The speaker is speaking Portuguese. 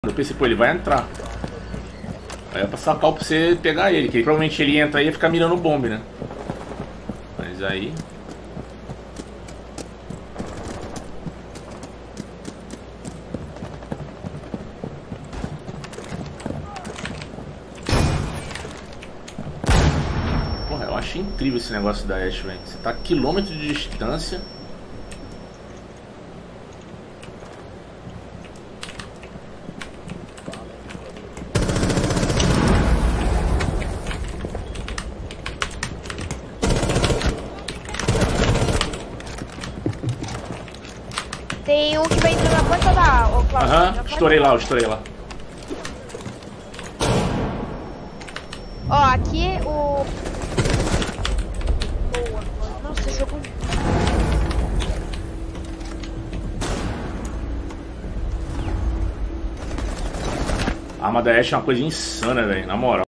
Eu pensei, pô, ele vai entrar. Aí eu ia passar cal pra você pegar ele, que provavelmente ele entra aí e ia ficar mirando o bombe, né? Mas aí... Porra, eu achei incrível esse negócio da Ashe, velho. Você tá a quilômetro de distância. Tem um que vai entrar na porta da... Aham, estourei lá, Ó, aqui o... Boa. Nossa, jogo... A arma da Ashe é uma coisa insana, velho, na moral.